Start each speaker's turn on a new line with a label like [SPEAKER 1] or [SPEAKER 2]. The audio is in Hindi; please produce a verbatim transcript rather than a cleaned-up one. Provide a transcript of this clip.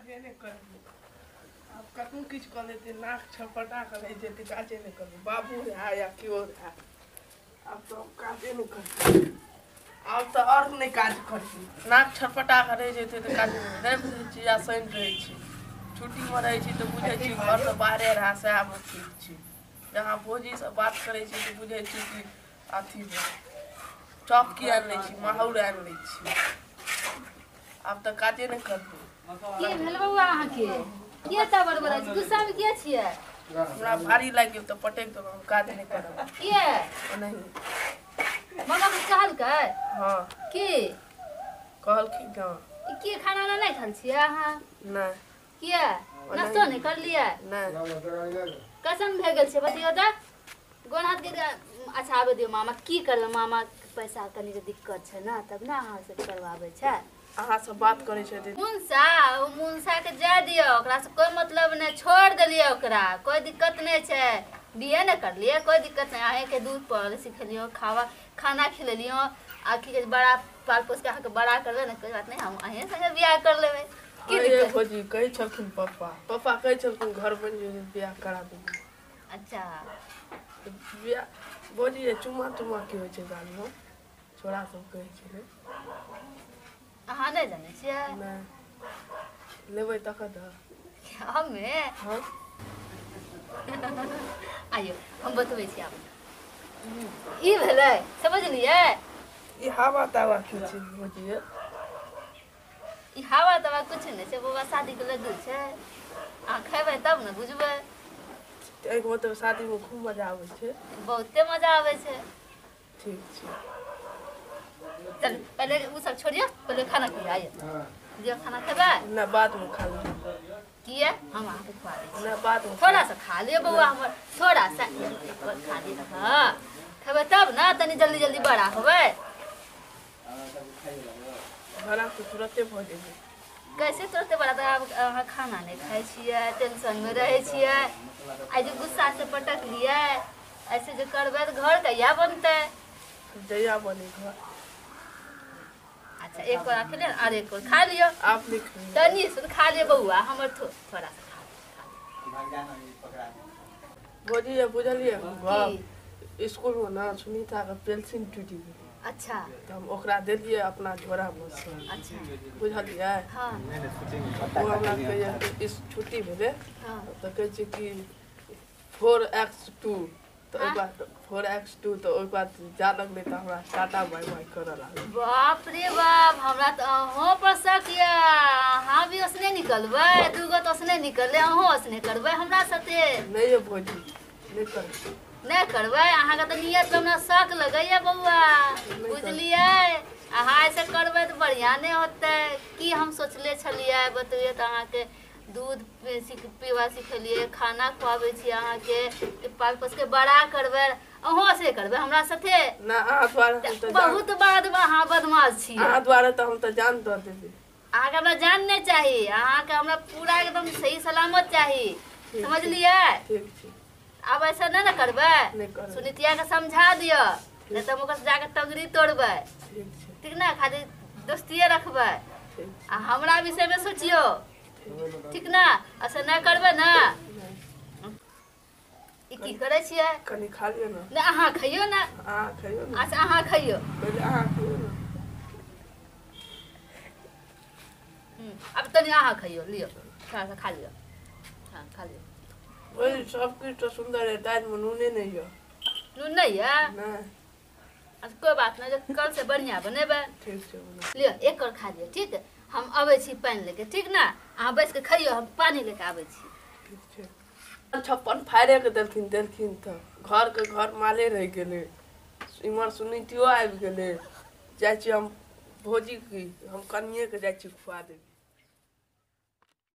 [SPEAKER 1] काजे नहीं कर अब कतू किछ कर लेते नाक छपटा कर रहे थे काजे नहीं कर बाबू है या क्यों है अब तो काजे नहीं कर अब तो और नहीं काज करती नाक छपटा कर रहे थे तो काजे नहीं बुझे छी या सैन रहे छी छुट्टी में रहे छी तो बुझे छी घर से बाहर रहा से आब ठीक छी जहां भोजी से बात करे छी तो बुझे छी कि अथी चौक की आन ले छी माहौर आन ले छी अब तो काजे नहीं करती
[SPEAKER 2] के भेल बउआ अहाँ के के त बड़बड़ा छी गुस्सा में के छियै
[SPEAKER 1] हमरा भारी लाग गेल तो पटेक दो हम काज नहीं करब
[SPEAKER 2] के
[SPEAKER 1] नहीं
[SPEAKER 2] मम्मा के कहल के
[SPEAKER 1] हां
[SPEAKER 2] के
[SPEAKER 1] कहल की गां
[SPEAKER 2] के खाना नहीं खाल छियै अहाँ
[SPEAKER 1] नहीं
[SPEAKER 2] के नाश्ता नहीं कर लिया
[SPEAKER 1] नहीं
[SPEAKER 2] कसम भे गेल छै बतियो त गोन हाथ के अच्छा आबे दियो मामा की करब मामा पैसा कनी के दिक्कत छै ना तब ना अहाँ से करवावे छै
[SPEAKER 1] अहाँ से बात करे छै
[SPEAKER 2] मुंसा ओ मुंसा के जा दियो ओकरा से कोई मतलब नहीं छोड़ देलिए ओकरा कोई दिक्कत नहीं छै बिहे न कर लिए कोई दिक्कत नहीं आहे के दूध पर सिखलियो खावा खाना खिलेलियो आखी के बड़ा पाल पोस के के बड़ा करबे न कोई बात नहीं हम आहे संगे बियाह कर लेबे की दिक्कत
[SPEAKER 1] भोजी कहि छलखिन पापा पापा कहि छलखिन घर बन जे बियाह करा देबे
[SPEAKER 2] अच्छा
[SPEAKER 1] बियाह भोजी चुमा चुमा की होय छै गाल में छोरा सब कहै छै
[SPEAKER 2] अहाँ नहीं जाने छियै
[SPEAKER 1] नहीं लेबै तक द
[SPEAKER 2] हमे
[SPEAKER 1] हां
[SPEAKER 2] आइयो हम बतबै छी आप ई भेलै समझलिए
[SPEAKER 1] ई हवा तावा की छै भोजी
[SPEAKER 2] ई हवा तवा कुछ नहीं छै बाबा शादी के लड्डू छै आ खेबै तब न बुझबै
[SPEAKER 1] एक मतलब शादी में खूब मजा आवे छै
[SPEAKER 2] बहुते मजा आवे छै
[SPEAKER 1] ठीक छै
[SPEAKER 2] चल पहले वो सब छोड़िए पहले खाना खिया आइए दियो खाना खेबे
[SPEAKER 1] ना बाद में खा लो
[SPEAKER 2] किए हम आके खवा दे
[SPEAKER 1] ना बाद में
[SPEAKER 2] थोड़ा सा खा लियो बउआ हमर थोड़ा सा खा ली हां खेबे तब ना तनी जल्दी जल्दी बड़ा होबे
[SPEAKER 1] बड़ा तो तुरंते भ जेबे
[SPEAKER 2] कैसे तुरंते बड़ा तो अहाँ खाना नहीं खाए छिए टेंशन में रहे छिए आज जो गुस्सा से पटक लिए ऐसे जो करबे तो घर कहिया बनते
[SPEAKER 1] जया बने घर
[SPEAKER 2] अच्छा एक और अकेले और एक और खा लियो
[SPEAKER 1] आप लिख
[SPEAKER 2] तनी सुन खा लियो बउआ हमर थो, थोड़ा सा खा
[SPEAKER 1] भोजी ये बुझलिए स्कूल में ना सुनीता का पेंसिल टूटी गेल
[SPEAKER 2] अच्छा
[SPEAKER 1] तो हम ओकरा देलिए अपना झोरा में से
[SPEAKER 2] अच्छा
[SPEAKER 1] बुझलिए
[SPEAKER 2] हां
[SPEAKER 1] वो हमरा कहिए इस छुट्टी भेले
[SPEAKER 2] हां
[SPEAKER 1] तो कहे छै कि फोर एक्स टू तो एक बार फोर एक्स टू तो एक बार जा लगले तो हमरा टाटा बाय बाय करे लागल
[SPEAKER 2] बाप रे बाप हमरा तो अहो पर शक या हां भी उसने निकलबे दूगो तो उसने निकलले अहो उसने करबे हमरा साथे
[SPEAKER 1] नहीं ये भोजी नहीं कर
[SPEAKER 2] नहीं करबे अहाँ के तो नियत पे हमरा शक लगैया बउआ बुझलिए अहाँ ऐसे करबे तो बढ़िया नहीं होते की हम सोचले छलिए बतइए तो अहाँ के दूध पीवा सिखलिए खाना खुआबे छी अहाँ के पाल पोस के बड़ा करबे अहो से करबे हमरा साथे
[SPEAKER 1] ना अहाँ द्वारा हम तो
[SPEAKER 2] बहुत बाद में अहाँ बदमाश छी
[SPEAKER 1] अहाँ द्वारा तो हम तो जान दो देबे
[SPEAKER 2] अहाँ के हमरा जान नहीं चाहिए अहाँ के हमरा पूरा एकदम सही सलामत चाहिए समझलिए
[SPEAKER 1] ठीक छै
[SPEAKER 2] अब ऐसा नहीं ना करबे सुनीतिया के समझा दियो नहीं तो ओकर जाके तगड़ी तोड़बे
[SPEAKER 1] ठीक छै
[SPEAKER 2] ठीक ना खाली दोस्तिये रखबे आ हमरा विषय में सोचियो ठीक ना ऐसा नहीं करबे ना ई की करे छिए
[SPEAKER 1] कनी खा लियो ना
[SPEAKER 2] ना अहाँ खइयो ना
[SPEAKER 1] अहाँ खइयो ना
[SPEAKER 2] अच्छा अहाँ खइयो
[SPEAKER 1] पहले अहाँ खइयो ना
[SPEAKER 2] अब तनी अहाँ खइयो लियो थोड़ा सा खा लियो हां खा लियो
[SPEAKER 1] ओए सब कुछ तो सुंदर है दाल में नूने नहीं है
[SPEAKER 2] नून नहीं है
[SPEAKER 1] ना
[SPEAKER 2] अच्छा कोई बात नहीं जो कल से बढ़िया बनेबे
[SPEAKER 1] ठीक छै बना
[SPEAKER 2] लियो एक और खा लियो ठीक है हम आवे छी पानी लेके ठीक ना अहाँ बैठ के खाइयो हम पानी लेके आवे छी
[SPEAKER 1] ठीक छै छप्पन फाड़े के देलखिन देलखिन तो घर के घर माले रह गेले इमर सुनीतियो आबि गेले जाइ छी हम भोजी की हम कनिए के जाइ छी खुआ देब